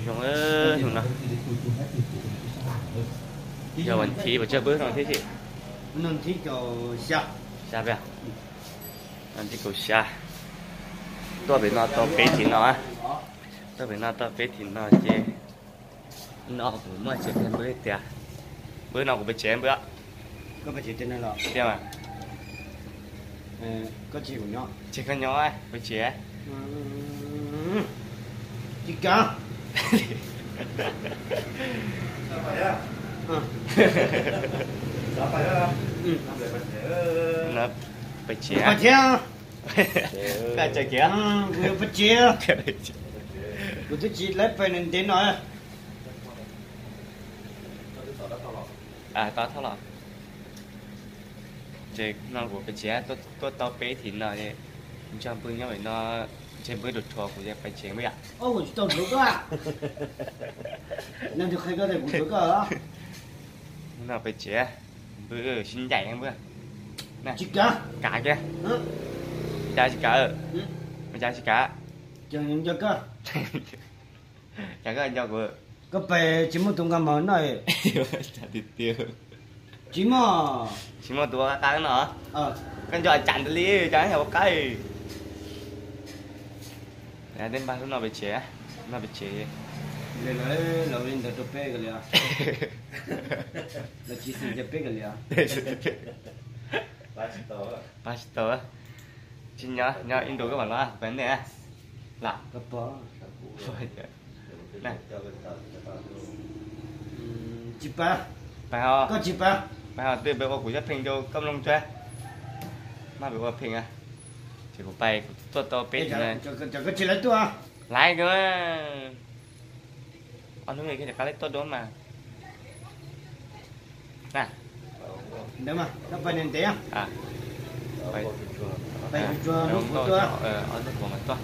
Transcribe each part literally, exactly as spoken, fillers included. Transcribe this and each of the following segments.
chúng ơi chúng nó giờ vẫn thi và chơi bước rồi thế chị nên thi cầu xa xa vậy anh thi cầu xa tôi bị nó tôi bé thì nó á tôi bị nó tôi bé thì nó chơi nó cũng mới chơi thêm bữa tiệt bữa nào cũng bị chém bữa có phải chỉ trên này là xem à có chỉ của nhau chỉ có nhỏ ấy bị chém chỉ cả nó bị chém phải chém cái chơi kia vừa phải chém tôi chỉ lấy phải nên đến nói à tao thao lọ chơi nó của bị chém tôi tôi tao bé thì nó vậy trong bữa nhau vậy nó trên bữa đột thua của giờ phải chém vậy ạ ô tôi đâu được à nên được hay cái này cũng được à nó phải chém bữa xin dạy em bữa này chỉ cả cả kia cha chỉ cả ở cha chỉ cả chẳng những cho cả chẳng có anh cho của có phải chỉ một tung cam món này chả thịt tiêu chỉ mà chỉ một tua cá nữa ờ con cho chặn đi trái theo cái nè đến ba lúc nào bị chế nó bị chế lấy lấy lâu lên được bê cái liền là chỉ xin bê cái liền ba tờ xin nhớ nhớ in đồ các bạn lo vấn đề là cái bó này chỉ ba phải không có chỉ ba phải không tôi bây giờ cũng rất phình cho công long chơi mà bây giờ phình à chỉ có bay tôi tôi biết này cho cho có chỉ lấy tôi à lại nữa con thứ này cái cá lấy tốt đúng mà nè đúng mà nó phải nên thế à à phải phải cho đúng nó tôi tôi ờ ở đây của mình tôi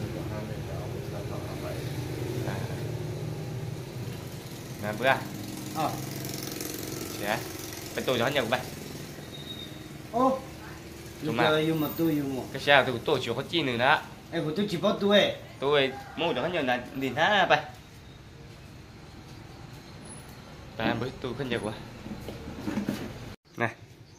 nè bữa à ờ sẽ phải tôi cho nhiều bạn ô đúng mà dùng mà tôi dùng một cái xe tôi tôi chỉ có chi nữa đó em của tôi chỉ có tôi tôi mua cho nhiều là nhìn thá vậy và với tôi không nhiều quá này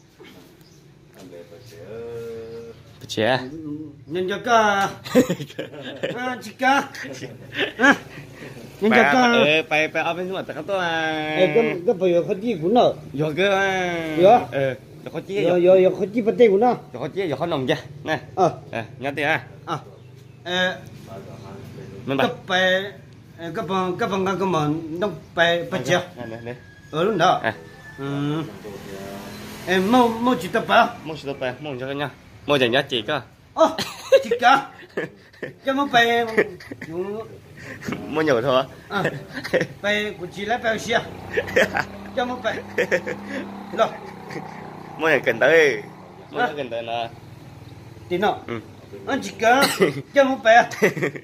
chế nhân cho cả chỉ cả nhân cho cả phải phải ở bên ngoài tất cả tôi à cái cái bây giờ khó chi cũng nợ giờ cái giờ ờ khó chi giờ giờ giờ khó chi bắt tay cũng nợ khó chi giờ khó nồng chứ này ờ nhớ tiền à à ờ mình cái bài cái bằng cái bằng cái mà nó bài bài chưa ở lúc đó ừ em mau mau chỉ tập à mau chỉ tập à mau cho cái nhau mau dành giá trị cơ ô chỉ cả cho mau bài mua nhiều thôi à bài của chị lấy bài xia cho mau bài rồi mua này cần tới mua này cần tới là tin nào anh chỉ cả cho mau bài à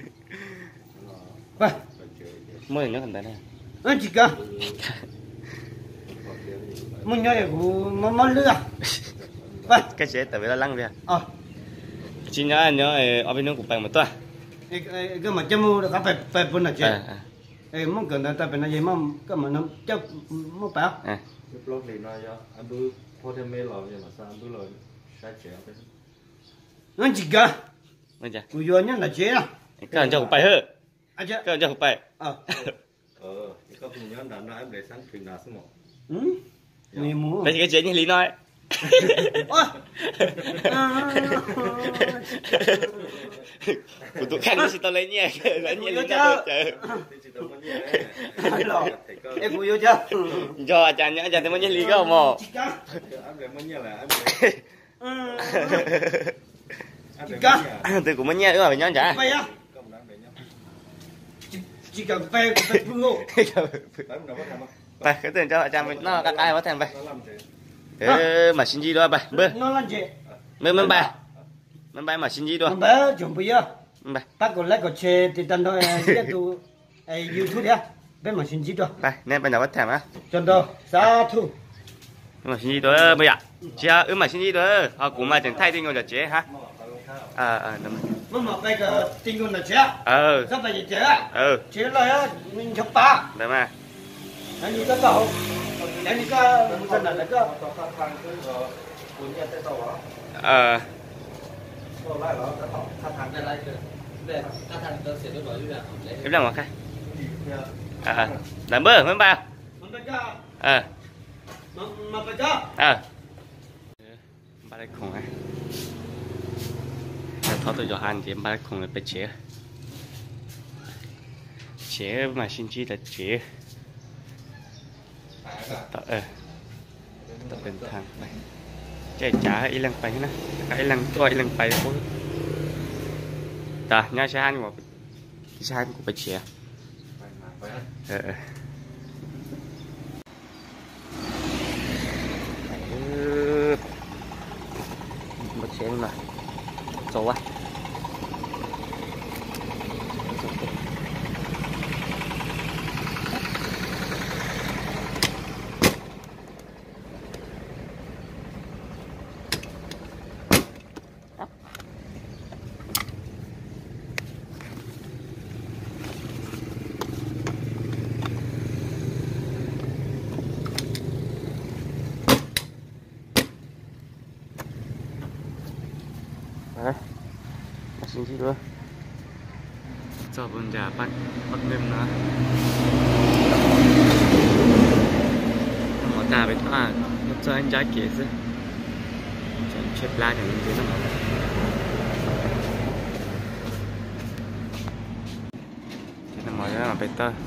bài mua này nó cần tới này anh chỉ cả muốn nhảy của mà mà lừa bài cái chế tại vì nó lăng vậy ờ chị nhớ nhớ ở bên nước của bạn một tuần cái mà chăm mua được cả phải phải bốn là chứ em muốn cần ta phải nói gì mà cái mà nó chắc muốn bảo cái blog này nói cho anh bữa phô thêm mấy lần vậy mà sao anh bữa lần sai trẻ vậy anh chỉ cả bây giờ cùi vô nhá là chế à cái anh cho của bài hơ anh chứ cái anh cho của bài ờ ờ cái cùng nhau đàn nói em để sáng truyền đạt số một ừ mày mua đấy cái chế như lý nói của tụi khăn nó xin tao lấy nhẹ lấy nhẹ lý ra chờ em cùi vô chưa cho anh chàng nhá chàng thấy bao nhiêu lý cơ mà em để bao nhiêu là em chỉ cả từ của mấy nhẹ nữa phải nhá chả bay à chỉ cần bay của bay phương ngộ phải cái tiền cho chàng nó các ai có thèm vậy thế mà xin gì đó bài bơ nó làm gì bơ mình bài mình bài mà xin gì đó bé chuẩn bị á bài bác còn lấy cái xe thì tao nói cái tụ YouTube á bé mà xin gì đó bài nên bây giờ có thèm á chân đâu sa thu mà xin gì đó bây giờ chị ơi mà xin gì đó họ cũng mà chẳng thay đi ngồi chờ chế ha à à đúng mà mà bây giờ tinh con là chế ờ sao bây giờ chế ừ chế là mình chụp ta đấy mà anh đi cái tàu anh đi cái một chân là cái tàu khăn khăn cái rồi cuốn nhẹ tới tàu đó ờ tàu lại đó cái tàu khăn khăn đây lại cái đây khăn khăn tàu sẽ được nói như là em làm một cái à làm bơ mấy bao mà bây giờ ờ mà mà bây giờ ờ ba cái khung này tháo từ cho han thì ba cái khung này bị chế chế mà xin chi là chếต่อเออต่อเป็นทางไปใจจ๋าอีลังไปนะอีลังตัวอีลังไปพวกตาญาชาญกูชาญกูไปเชียร์เออเออมาเชียร์หน่อยโซ่วะđấy, xin chị luôn. Cho bún chả bắt bắt nem nữa. Một ta phải thoa, một cho anh trái kia chứ. Cho anh chép lá chẳng thế nào. Thế là mọi người là phải tơ.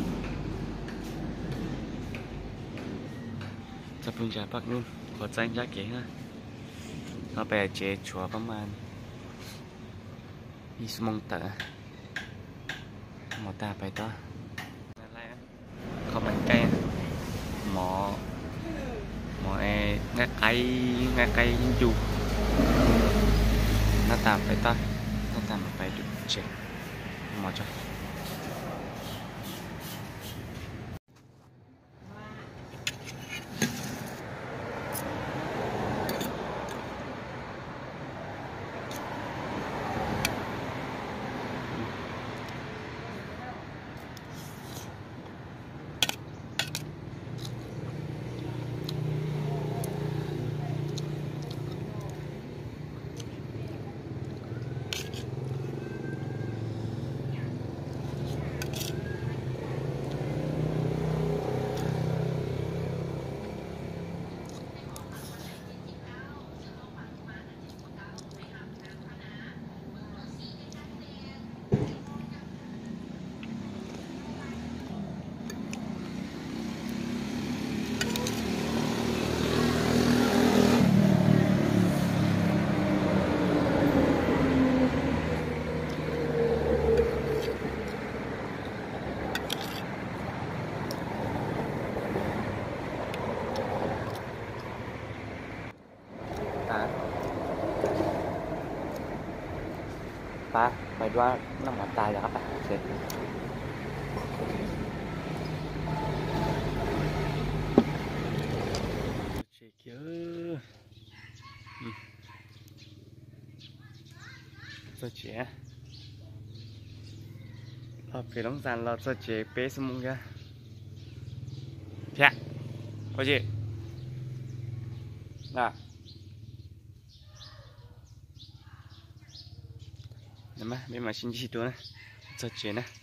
Cho bún chả bắt nem, một cho anh trái kia ha. เราไปเจชัวประมาณยี่สิบโมงเต๋อหมอตาไปต่ออะไรอ่ะเขาบันไกหมอหมอเองาไก่งาไก่ยิงจูหน้าตาไปต่อหน้าตามาไปดูเช็คหมอจ้ะป้าไปดูว่าน้ำหมอตายแล้วครับป้าเสร็จเช็คเยอะจะเจ๊พอไปลงสารเราจะเจ๊เป๊ะสมุงกันเพี้ยโอเคน่ะnè mà bên mà xin chị tôi nè cho chuyện nè